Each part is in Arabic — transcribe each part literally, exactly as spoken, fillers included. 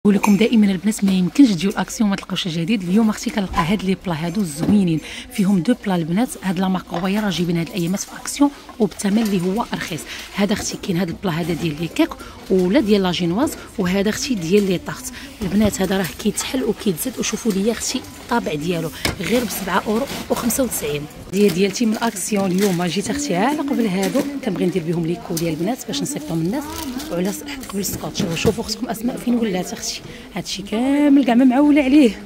نقول لكم دائما البنات ما يمكنش تجيو الاكسيون ما تلقاوش جديد. اليوم اختي كنلقى هاد لي بلا هادو زوينين فيهم دو بلا البنات. هاد لا مارك غويره جايبين هاد الايامات في اكسيون وبثمن اللي هو رخيص. هذا اختي كاين هاد البلا هذا ديال لي كيك ولا ديال لا جينواز، وهذا اختي ديال لي طارت البنات. هذا راه كيتحل وكيتزاد، وشوفوا ليا اختي الطابع ديالو غير ب سبعة اورو وخمسة وتسعين. ديال ديالتي من اكسيون اليوم جيت اختي على قبل هادو كنبغي ندير بهم لي كو ديال البنات باش نصيفطهم للناس وعلى قبل السكوتش. شوفوا اختكم اسماء فين ولات اختي، هادشي كامل كاع ما معوله عليه.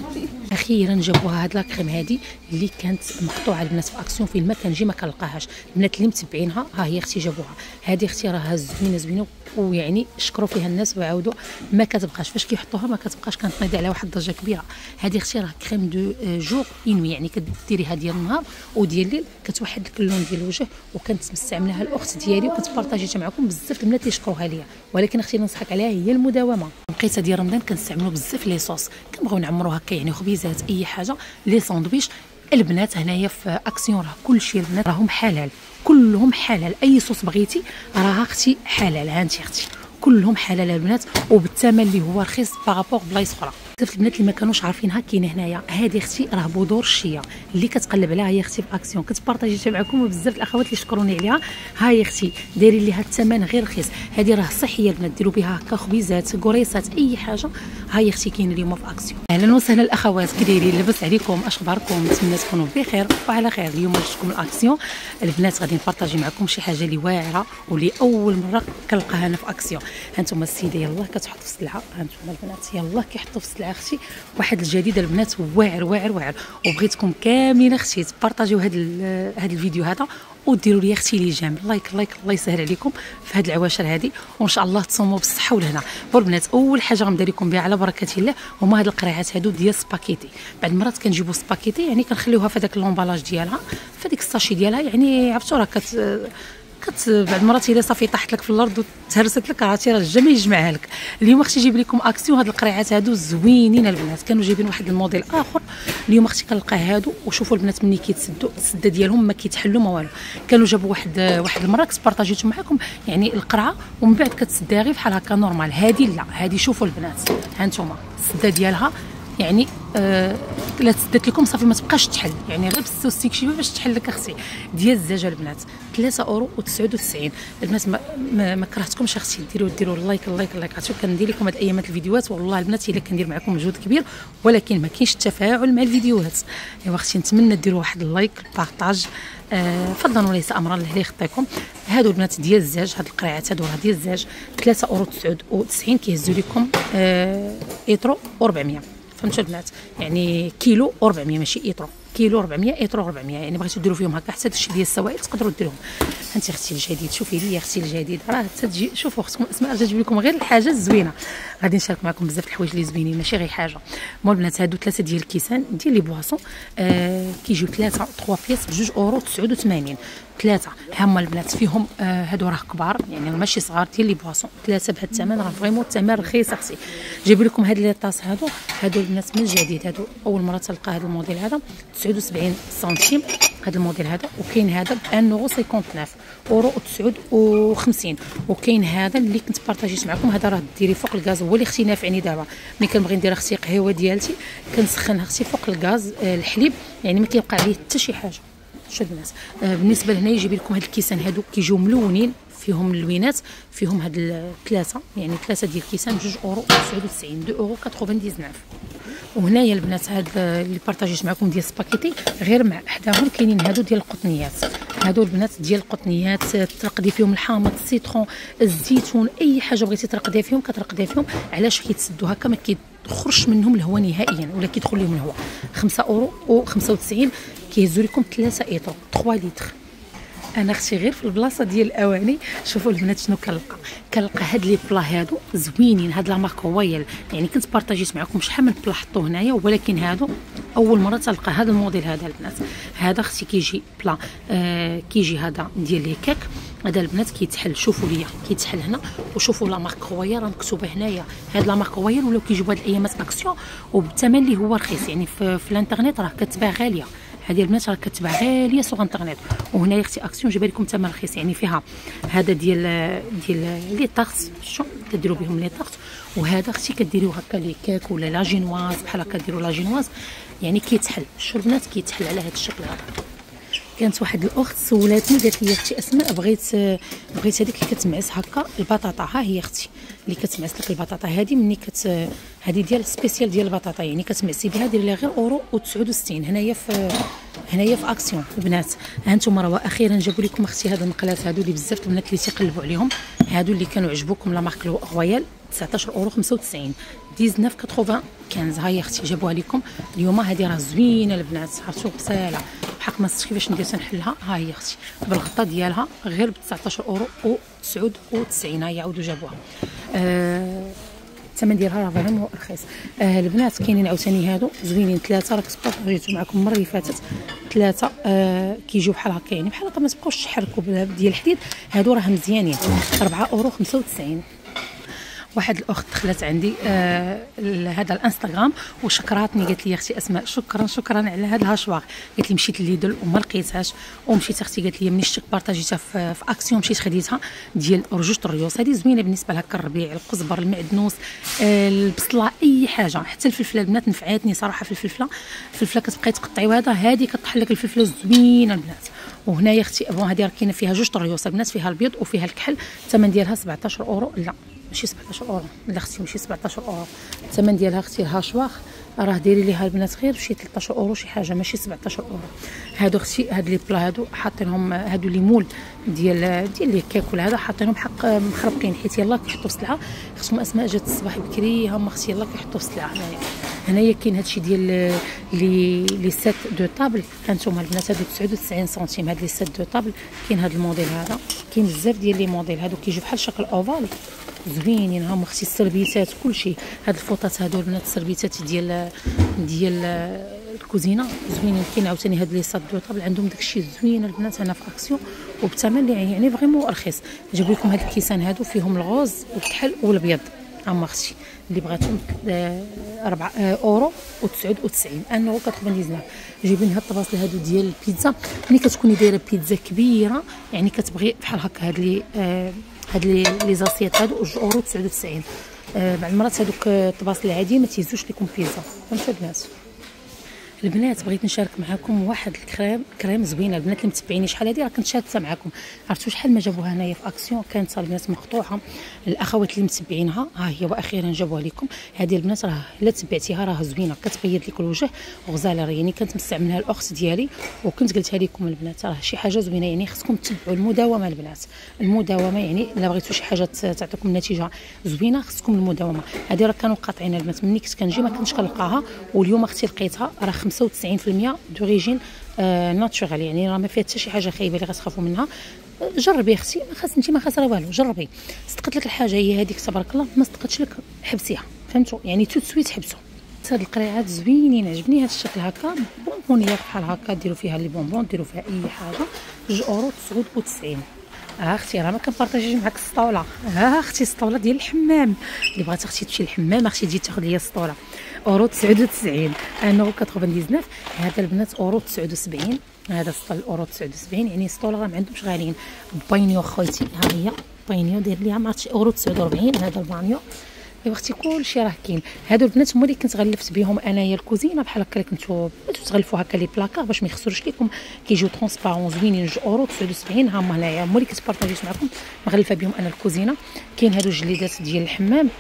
اخيرا جابوها هاد لا كريم هادي اللي كانت مقطوعه البنات في اكسيون، فين ما كنجي ما كنلقاهاش. البنات اللي متبعينها ها هي اختي جابوها. هادي اختي راها زوينه زوينه ويعني شكروا فيها الناس وعاودوا ما كتبقاش فاش كيحطوها ما كتبقاش، كانت على واحد الدرجه كبيره. هذه اختي راه كريم دو جور انوي، يعني كديريها ديال النهار وديال الليل كتوحد لك اللون ديال الوجه، وكنت مستعملها الاخت ديالي وكنت بارطاجيتها معكم بزاف البنات اللي شكروها ليا. ولكن اختي ننصحك عليها هي المداومه. لقيتها ديال رمضان كنستعملوا بزاف لي صوص، كنبغيو نعمروا هكا يعني خبيزات اي حاجه لي ساندويش. البنات هنايا في اكسيون راه كلشي البنات راهم حلال، كلهم حلال. اي صوص بغيتي راه اختي حلال. ها انت اختي كلهم حلال البنات وبالثمن اللي هو رخيص بارابور بلايص اخرى. بزاف البنات اللي ما كانوش عارفينها كاينه هنايا. هذه اختي راه بودور الشيا اللي كتقلب عليها هي اختي في اكسيون، كنت بارطاجيتها معكم وبزاف الاخوات اللي شكروني عليها. ها هي اختي دايرين ليها الثمن غير رخيص. هذه راه صحيه البنات، ديروا بها هكا خبيزات قريصات اي حاجه. ها هي اختي كاينه اليوم في اكسيون. اهلا وسهلا الاخوات، كي دايرين؟ لاباس عليكم؟ اش اخباركم؟ نتمنى تكونوا بخير وعلى خير. اليوم جبتكم الاكسيون البنات، غادي نبارطاجي معكم شي حاجه اللي واعره واللي اول مره كنلقاها انا في اكسيون. هانتوما السيده يلاه كتحط في السلعه، هانتوما البنات يلاه كيحطوا في السلعه اختي واحد الجديد البنات واعر واعر واعر. وبغيتكم كاملين اختي تبارطاجيو هذا هذا الفيديو هذا وديروا لي اختي لي جيم لايك لايك الله يسهل عليكم في هذه العواشر هذه، وان شاء الله تصوموا بالصحه والهنا. البنات اول حاجه غندير لكم بها على بركه الله هما هاد القريعات هادو ديال سباكيتي. بعد مرات كنجيبوا سباكيتي يعني كنخليوها في هذاك لومبالاج ديالها في هذيك الساشي ديالها، يعني عرفتوا راه كت كت بعد مرات الا صافي طاحت لك في الارض وتهرست لك عرفتي راه الجميع يجمعها لك. اليوم اختي جيب لكم اكسيون هاد القريعات هادو زوينين البنات. كانوا جايبين واحد الموديل اخر، اليوم اختي كنلقى هادو. وشوفوا البنات ملي كيتسدوا السده ديالهم ما كيتحلوا ما والو. كانوا جابوا واحد واحد المره كنت بارطاجيتو معكم يعني القرعه ومن بعد كتسدها غير بحال هكا نورمال. هادي لا، هادي شوفوا البنات ها انتم السده ديالها يعني آه لا تسدت لكم صافي ما تبقاش تحل، يعني غير بالسوستيك شي باش تحل لك اختي. ديال الزجاجه البنات ثلاثة اورو وتسعة وتسعين. البنات ما, ما, ما كرهتكمش اختي ديروا ديروا اللايك اللايك اللايك. عرفتوا كندير لكم هاد الايامات الفيديوهات والله البنات الا كندير معكم مجهود كبير ولكن ما كاينش التفاعل مع الفيديوهات. ايوا اختي نتمنى ديروا واحد اللايك بارطاج آه فضلا وليس امرا الله يخطيكم. هادو البنات ديال الزاج، هاد القريعات هادو راه ديال الزاج ثلاثة اورو تسعة وتسعين كيهزوا لكم آه ايترو و400. فهمتوا البنات؟ يعني كيلو و400 ماشي ايترو، كيلو أربعمية ايترو أربعمية. يعني بغيتو ديروا فيهم هكا حتى داكشي ديال السوائل تقدروا ديروهم. انت اختي الجديد شوفي لي اختي الجديد راه حتى تجي. شوفوا اختكم اسماء تجيب لكم غير الحاجه الزوينه. غادي نشارك معكم بزاف الحوايج اللي زوينين ماشي غير حاجه. مول البنات هادو ثلاثه ديال الكيسان ديال لي بواسون آه كيجيو ثلاثه ثلاثة بياس بجوج اورو تسعة وثمانين. ثلاثه هما البنات فيهم آه هادو راه كبار يعني ماشي صغار ديال لي بواسون. ثلاثه بهذا الثمن راه فريمون الثمن رخيص اختي. جايب لكم هاد لي طاس هادو هادو البنات من جديد. هادو اول مره تلقى هذا الموديل هذا تسعة وسبعين سنتيم هذا الموديل هذا. وكاين هذا ب واحد اورو خمسة وخمسين اورو تسعة وخمسين. وكاين هذا اللي كنت بارطاجيت معكم هذا راه ديري فوق الغاز، هو اللي اختي نافعني دابا ملي كنبغي ندير اختي قهوه ديالتي كنسخنها اختي فوق الغاز آه الحليب يعني ما كيبقى عليه حتى شي حاجه. شو الناس آه بالنسبه لهنا يجيب لكم هاد الكيسان هادو كيجيو ملونين فيهم اللوينات فيهم هاد الثلاثه يعني ثلاثه ديال الكيسان بجوج اورو تسعة وتسعين اثنين اورو تسعة وتسعين. وهنايا البنات هاد اللي بارطاجيت معكم ديال سباكيتي غير مع حداهم كاينين هادو ديال القطنيات. هادو البنات ديال القطنيات ترقدي فيهم الحامض السيترون الزيتون اي حاجه بغيتي ترقدي فيهم كترقدي فيهم. علاش كيتسدوا هكا ما كيخرجش منهم الهواء نهائيا ولا كيدخل لهم الهواء. خمسة اورو وخمسة وتسعين كيهزوا لكم ثلاثة ايترو ثلاثة لتر. انا اختي غير في البلاصه ديال الاواني. شوفوا البنات شنو كنلقى كنلقى هاد لي بلا هادو زوينين. هاد لا مارك رويال يعني كنت بارطاجيت معكم شحال من بلا حطوه هنايا ولكن هادو اول مره تلقى هذا الموديل هذا البنات. هذا اختي كيجي بلا آه كيجي هذا ديال لي كيك. هذا البنات كيتحل شوفوا ليا كيتحل هنا. وشوفوا لا مارك رويال راه مكتوبه هنايا. هاد لا مارك رويال ولاو كيجيبوا هاد الايامات اكسيون وبالثمن اللي هو رخيص يعني في, في الانترنيت راه كتباع غاليه. هذه البنات راه كتباع غاليه سوغ انترنيت. وهنايا اختي اكسيون جايبه لكم ثمن رخيص، يعني فيها هذا ديال ديال لي طارت شو كديروا بهم لي طارت، وهذا اختي كديروا هكا لي كاك ولا لا جينواز بحال هكا ديروا لا جينواز، يعني كيتحل شو البنات كيتحل على هذا الشكل هذا. كانت واحد الاخت سولاتني قالت لي اختي اسماء بغيت بغيت هذيك اللي كتمعس هكا البطاطا، ها هي اختي اللي كتمعس لك البطاطا هذه مني كت هذه ديال سبيسيال ديال البطاطا، يعني كتمعسي بها دير لها غير اورو وتسعود وستين هنايا في هنايا في اكسيون البنات. ها انتم راه اخيرا جابوا لكم اختي هاد المقلات هادو اللي بزاف البنات اللي تيقلبوا عليهم، هادو اللي كانوا عجبوكم لا مارك رويال تسعطاش اورو خمسة وتسعين تسعطاش تمانية وخمسين. ها هي اختي جابوها لكم اليوم، هذه راه زوينه البنات، عرفتوا غساله بحق ما صرت كيفاش ندير تنحلها. ها هي اختي بالغطا ديالها غير ب تسعطاش اورو وتسعود وتسعين، ها هي عاودوا جابوها. آه الثمن ديالها راه فريمون رخيص. آه البنات كاينين عاوتاني هادو زوينين ثلاثه، راه كنت بارطاجيتو معكم المره اللي فاتت ثلاثه، آه كيجيو بحال هكا يعني بحال هكا ما تبقاوش تحركوا ديال الحديد، هادو راه مزيانين أربعة اورو خمسة وتسعين. واحد الاخت دخلت عندي آه هذا الانستغرام وشكراتني، قالت لي اختي اسماء شكرا شكرا على هذا الهاشواغ، قالت لي مشيت لليدل وما لقيتهاش، ومشيت اختي قالت لي ملي شفتك بارطاجيتها في, في اكسيون مشيت خديتها ديال رجوج الريوس، هذه زوينه بالنسبه لهكا الربيع، القزبر، المعدنوس، آه البصله، اي حاجه، حتى الفلفله البنات نفعاتني صراحه في الفلفله، الفلفله كتبقاي تقطعي وهذا هذه كطحن لك الفلفله زوينه البنات. وهنايا اختي بون هذه راه كاينه فيها جوج الريوس البنات، فيها البيض وفيها الكحل، الثمن ديالها سبعطاش اورو، لا ماشي سبعطاش اورو لا اختي ماشي سبعطاش اورو، الثمن ديالها اختي الهاشواغ راه ديري ليها البنات غير بشي ثلاطاش اورو شي حاجه، ماشي سبعطاش اورو. هادو اختي هاد لي بلا هادو حاطينهم هادو لي مول ديال ديال لي كيك ولا هذا حاطينهم حق مخربقين، حيت يلاه كيحطوا في السلعه خصهم اسماء جات الصباح بكري هما اختي يلاه كيحطوا في السلعه. هنايا هنايا كاين هادشي ديال لي لي سيت دو طابل، هانتوما البنات هادو تسعود وتسعين سنتيم، هاد لي سيت دو طابل كاين هاد الموديل هذا، كاين بزاف ديال لي موديل هادو كيجيو بحال شكل اوفال زوينين، هاهم اختي السربيتات كلشي، هاد الفوطات هادو البنات السربيتات ديال ديال الكوزينه زوينين. كاين عاوتاني هاد لي صاد دو طابل عندهم داكشي زوين البنات هنا في اكسيون وبثمن اللي يعني فريمون رخيص. جابوا لكم هاد الكيسان هادو فيهم الغوز والكحل والابيض، اما اختي اللي بغاتهم أربعة اورو وتسعود وتسعين انو تسعطاش. جايبين هاد الطباصل هادو ديال البيتزا، ملي كتكوني دايره بيتزا كبيره يعني كتبغي بحال هكا هاد لي آه هاد لي لي زاسيات هادو جوج اورو تسعود وتسعين. آه بعض المرات هادوك الطباصل العاديه ما تيهزوش لكم بيتزا، فهمتوا البنات. البنات بغيت نشارك معكم واحد الكريم كريم زوينه البنات اللي متبعيني شحال هادي راه كنت شاركتها معكم، عرفتوا شحال ما جابوها هنايا في اكسيون، كانت البنات مقطوعه الاخوات اللي متبعينها، ها هي واخيرا جابوها لكم. هذه البنات راه الا تبعتيها راه زوينه كتبيض لك الوجه وغزاله، يعني كانت مستعملها الاخت ديالي وكنت قلتها لكم البنات راه شي حاجه زوينه، يعني خصكم تتبعوا المداومه البنات، المداومه يعني الا بغيتوا شي حاجه تعطيكم نتيجه زوينه خصكم المداومه. هذه راه كانوا قاطعين البنات ملي كنت كنجي ما كنتش كنلقاها، واليوم اختي لقيتها راه خمسة وتسعين في المية دوريجين آه ناتشورال، يعني راه ما فيها حتى شي حاجه خايبه اللي غتخافوا منها. جربي اختي ما خاص انت ما خاسره والو، جربي صدقت لك الحاجه هي هذيك تبارك الله، ما صدقتش لك حبسيها، فهمتوا يعني تو سويت حبسوا. هاد القريعات زوينين عجبني هاد الشكل هكا بونبونيه بحال هكا ديروا فيها لي بونبون ديروا فيها اي حاجه جوج اورو تسعود وتسعين. ها اختي راه ما كنبارطاجيش معاك السطوله، ها اختي السطوله ديال الحمام اللي بغات اختي تمشي للحمام اختي تجي تاخذ ليا السطوله اورو تسعود وتسعين انو تسعطاش. هذا البنات اورو تسعود وسبعين، هذا سطل اورو تسعود وسبعين، يعني السطوله راه ما عندهمش غاليين. بانيو خويتي ها هي بانيو داير ليها ما عرفتش اورو تسعود وأربعين، هذا البانيو يا اختي كلشي راه كاين. هادو البنات هما اللي كنت غلفت بهم انايا الكوزينه بحال هكا، اللي كنتو تغلفوا هكا لي بلاكار باش ما يخسروش لكم، كيجيو ترونسبارون زوينين جوج اورو تسعود وسبعين. ها هما هنايا هما اللي كنت بارطاجيت معكم مغلفه بهم انا الكوزينه. كاين هادو جليدات ديال الحمام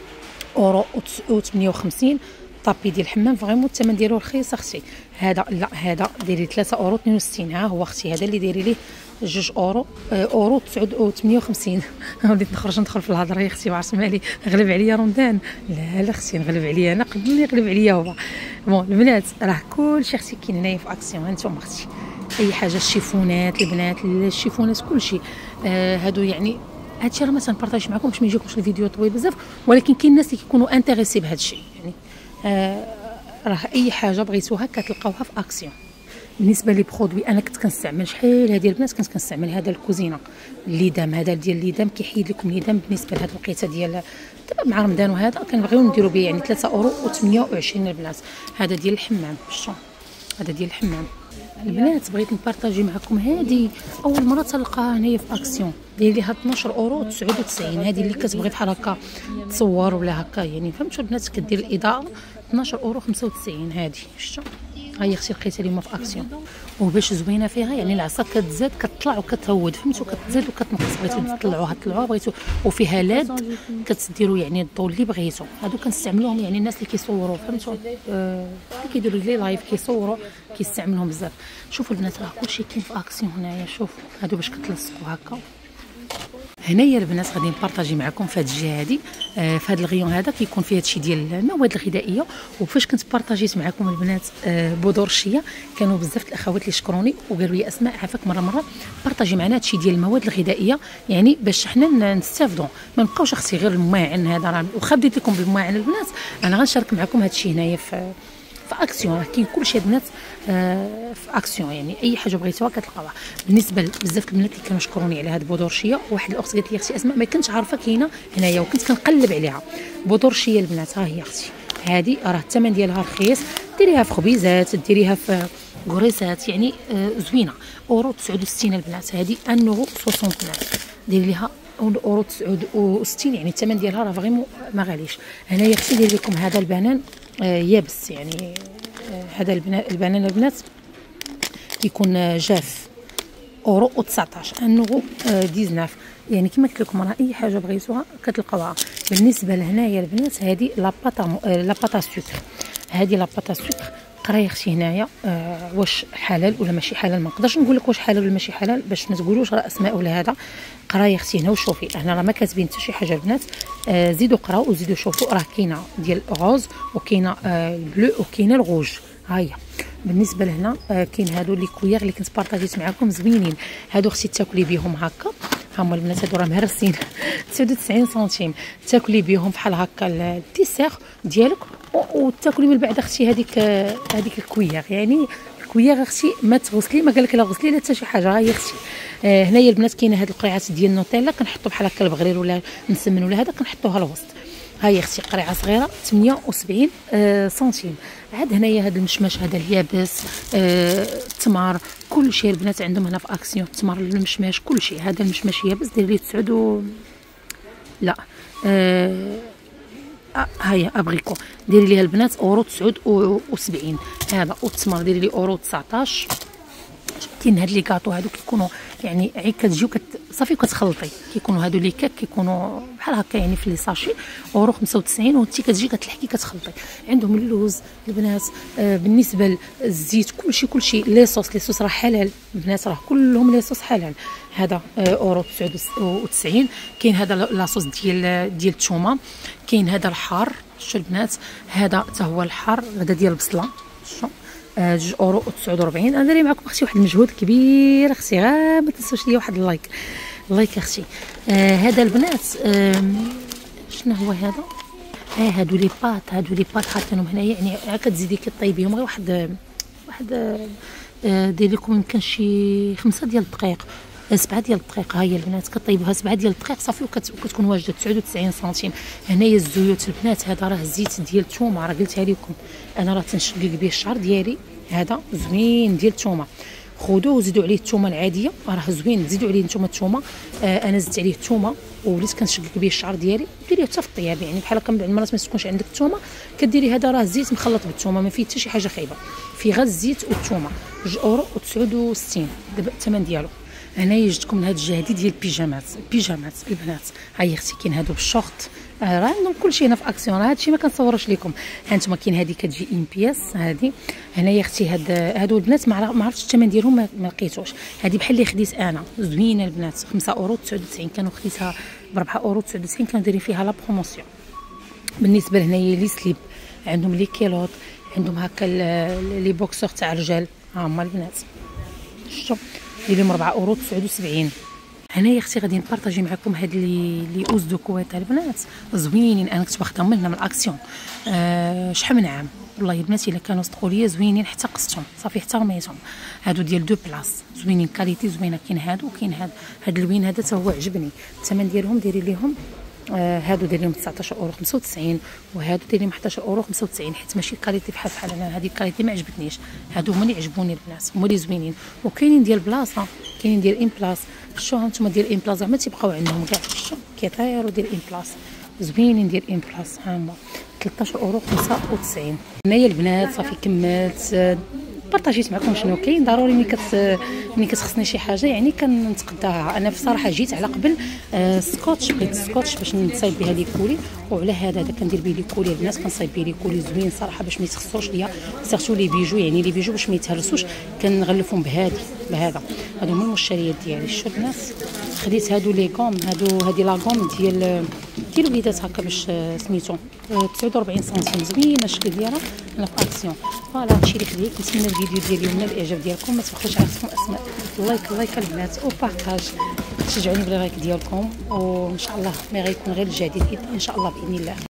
اورو وثمانية وخمسين، طابي ديال الحمام فريمون الثمن ديالو رخيص اختي. هذا لا هذا ديري ثلاثة اورو اثنين وستين، ها هو اختي هذا اللي ديري ليه جوج اورو اورو تسعود وثمانية وخمسين. وليت نخرج ندخل في الهضره يا اختي، ما عرفت مالي غلب عليا رمضان. لا لا اختي نغلب عليا انا قبل ما يغلب عليا هو. بون البنات راه كلشي اختي كاين هنايا في اكسيون، هانتوما اختي اي حاجه الشيفونات البنات الشيفونات كلشي آه هادو، يعني هادشي راه ما تنبارطاجيش معكم باش ما يجيكمش الفيديو طويل بزاف، ولكن كاين الناس اللي كيكونوا انتريسي بهادشي، يعني آه راه اي حاجه بغيتوها كتلقاوها في اكسيون. بالنسبه لي برودوي انا كنت كنستعمل شحال هذه البنات كنت كنستعمل هذا الكوزينه الليدام، هذا ديال الليدام كيحيد لكم الليدام. بالنسبه لهاد الوقيته ديال دابا مع رمضان وهذا كنبغيو نديروا به يعني ثلاثة اورو وثمانية وعشرين البنات. هذا ديال الحمام شتو، هذا ديال الحمام البنات بغيت نبارطاجي معكم هذه اول مره تلقاها هنايا في اكسيون، داير ليها اثناش اورو تسعة وتسعين. هذه اللي كتبغي بحال هكا تصور ولا هكا يعني فهمتوا البنات، كدير الاضاءه اثناش اورو خمسة وتسعين. هذه شفتوا ها هي اختي لقيتها اليوم في اكسيون، وباش زوينه فيها يعني العصا كتزاد كتطلع وكتهود فهمتوا، كتزاد وكتنقص. بغيتو تطلعوها طلعوها، بغيتو وفيها لاد كتديروا يعني الضوء اللي بغيتو. هادو كنستعملوهم يعني الناس اللي كيصوروا فهمتوا، آه اللي كيديروا لي لايف كيصوروا كيستعملوهم بزاف. شوفوا البنات راه كلشي كاين في اكسيون هنايا. شوفوا هادو باش كتلصقوا هكا. هنايا البنات غادي نبارطاجي معكم في هذه الجهه هذه، آه في هذا الغيون هذا كيكون فيه هادشي ديال المواد الغذائيه. وفاش كنت بارطاجيت معكم البنات آه بودور الشيا، كانوا بزاف الاخوات اللي شكروني وقالوا لي اسماء عافاك مره مره بارطاجي معنا هادشي ديال المواد الغذائيه، يعني باش حنا نستافدوا ما نبقاوش اختي غير الماعن هذا. راه واخا بديت لكم بالماعن البنات، انا غنشارك معكم هادشي هنايا في في اكسيون. راه كاين كلشي البنات آه في اكسيون، يعني اي حاجه بغيتوها كتلقاوها. بالنسبه بزاف البنات اللي كانوا شكروني على هاد بودور شيا، واحد الاخت قالت لي اختي اسماء ما كنتش عارفه كاينه هنايا وكنت كنقلب عليها. بودور شيا البنات ها هي اختي، هذه راه الثمن ديالها رخيص، ديريها في خبيزات ديريها في كوريسات يعني آه زوينه. اورو تسعة وستين البنات، هذه ان اورو ستين ديري ليها اورو تسعة وستين، يعني الثمن ديالها راه فريمون ما غاليش. هنايا اختي دير لكم هذا البنان آه يابس، يعني آه هذا البنان البنات كيكون جاف اورو وتسعطاش ان اورو تسعطاش. يعني كما قلت لكم راه اي حاجه بغيتوها كتلقاوها. بالنسبه لهنايا البنات هذه لاباطا لاباطا سكر، هذه لاباطا سكر قراي اختي هنايا آه واش حلال ولا ماشي حلال. ما نقدرش نقول لك واش حلال ولا ماشي حلال باش ما تقولوش راه اسماء ولا هذا. قراي اختي هنا وشوفي، هنا راه ما كاتبين حتى شي حاجه البنات. آه زيدوا قراو وزيدوا شوفوا، راه كاينه ديال غوز وكاينه آه البلو وكاينه الغوج. ها هي بالنسبه لهنا آه كاين هادو لي كويير اللي كنت بارطاجيت معكم زوينين. هادو اختي تاكلي بهم هكا، ها هما البنات هادو راه مهرسين تسعة وتسعين سنتيم، تاكلي بهم بحال هكا الديسير ديالك وتاكلي من بعد اختي هذيك هذيك الكويير. يعني الكويير اختي ما تغسلي، ما قال لك لا غسلي لا حتى شي حاجه. ها هي اختي آه هنايا البنات كاينه هاد القريعات ديال النوتيلا كنحطوا بحال هكا البغرير ولا نسمن ولا هذا كنحطوها الوسط. ها هي اختي قريعه صغيره ثمانية وسبعين آه سنتيم. عاد هنايا هذا المشماش هذا اليابس آه التمر كلشي البنات عندهم هنا في اكسيون. التمر المشماش كلشي. هذا المشماش يابس دير ليه تسعود و... لا آه ها هي ابغيكو ديري ليها البنات اورو تسعة وسبعين هذا، والتمر ديري لي اورو تسعطاش. كاين هاد لي كاطو هادو كيكونوا يعني عي كتجيو كت صافي كتخلطي، كيكونوا هادو لي كاك كيكونوا بحال هكا يعني في لي ساشي اورو خمسة وتسعين، وانتي كتجي كتلحقي كتخلطي. عندهم اللوز البنات آه بالنسبه للزيت كلشي كلشي لي صوص لي صوص راه حلال البنات، راه كلهم لي صوص حلال. هذا آه اورو تسعة وتسعين. كاين هذا لاصوص ديال ديال الثومه، كاين هذا الحار شتو البنات، هذا حتى هو الحار هذا ديال البصله شتو آه جوج اورو وتسعة وأربعين. انا دايره معكم اختي واحد المجهود كبير اختي، غير ما تنسوش ليا واحد اللايك اللايك اختي. آه هذا البنات آه شنو هو هذا؟ اه هادو لي بات هادو لي بات حاطينهم هنايا، يعني عا كتزيدي كطيبيهم غير واحد واحد آه دير لكم يمكن شي خمسة ديال الدقائق سبعة ديال الدقائق. ها هي البنات كطيبوها سبعة ديال الدقائق صافي وكتكون واجده تسعة وتسعين سنتيم. هنايا الزيوت البنات هذا راه زيت ديال الثومه، راه قلتها لكم انا راه تنشقق به الشعر ديالي. هذا زوين ديال الثومه، خذوه وزيدوا عليه الثومه العاديه راه زوين، زيدوا عليه نتوما الثومه. آه انا زدت عليه الثومه وليت كنشقق به الشعر ديالي. ديريه حتى في الطياب يعني بحال هكا. من بعد المرات ما تكونش عندك الثومه كديري هذا راه زيت مخلط بالثومه ما فيه حتى شي حاجه خايبه، فيه غير الزيت والثومه. جوج اورو وتسعة وستين دابا الثمن ديالو. هنايا جبتكم لهاد الجهه هادي ديال البيجامات البيجامات البنات. ها هي اختي كاين هادو بالشورت آه راه عندهم كلشي هنا في اكسيون، راه هادشي ما كنصورش لكم. ها انتما كاين هادي كتجي ان بياس هادي. هنايا اختي هاد هادو البنات ما عرفتش الثمن ديالهم ما لقيتوش. هادي بحال اللي خديت انا زوينه البنات خمسة اورو تسعة وتسعين، كانوا خديتها ب أربعة اورو تسعة وتسعين، كانوا دايرين فيها لا بروموسيون. بالنسبه لهنايا لي سليب عندهم لي كيلوط، عندهم هكا لي بوكسور تاع الرجال ها هما البنات شفتوا دايرين أربعة اورو تسعة وسبعين. هنايا اختي غادي نبارطاجي معكم هاد لي لي اوز دو كويت البنات زوينين، انا كنت واخدهم من هنا من الاكسيون أه شحال من عام والله البنات الا كانوا صدقوا ليا زوينين حتى قصتهم صافي حتى رميتهم. هادو ديال دو بلاص زوينين كاليتي زوينه. كاين هادو وكاين هاد هاد اللوين هذا حتى هو عجبني. الثمن ديالهم دايرين ليهم آه هادو دايرين تسعطاش اورو خمسة وتسعين، وهادو دايرين حداش اورو خمسة وتسعين، حيت ماشي الكاليتي بحال بحال انا هذه الكاليتي ما عجبتنيش. هادو هما اللي عجبوني البنات، هما اللي زوينين. وكاينين ديال بلاصه، كاينين ديال ان بلاص. شتو هانتوما ديال ان بلاص زعما تيبقاو عندهم كاع، شتو كيطيروا ديال ان بلاص زوينين ديال ان بلاص. ها هما تلطاش اورو خمسة وتسعين. هنايا البنات صافي كملت بارطاجيت معكم شنو كاين. ضروري ملي كت ملي كتخصني شي حاجه يعني كنتقداها. انا بصراحه جيت على قبل آه سكوتش، بغيت سكوتش باش نصايب بها لي كولي، وعلى هذا هذا كندير به لي كولي البنات، كنصايب به لي كولي زوين صراحه باش ما يتخسروش ليا، سيرتو لي بيجو يعني لي بيجو باش ما يتهرسوش كنغلفهم بهادي بهذا. هادو هما المشتريات ديالي. شتو البنات خديت هادو لي غوم، هادو هادي لا غوم ديال ديال الوليدات هكا باش سميتو تسعة وأربعين سنتيم، زوينه الشكل ديالها. انا في اكسيون. فوالا هادشي اللي خديت. نتمنى الفيديو ديالي ينال الاعجاب ديالكم. ما تبخلوش على خصكم اسماء لايك لايك البنات وبارطاج، تشجعوني باللايك ديالكم، وان شاء الله ما غيكون غير الجديد ان شاء الله باذن الله.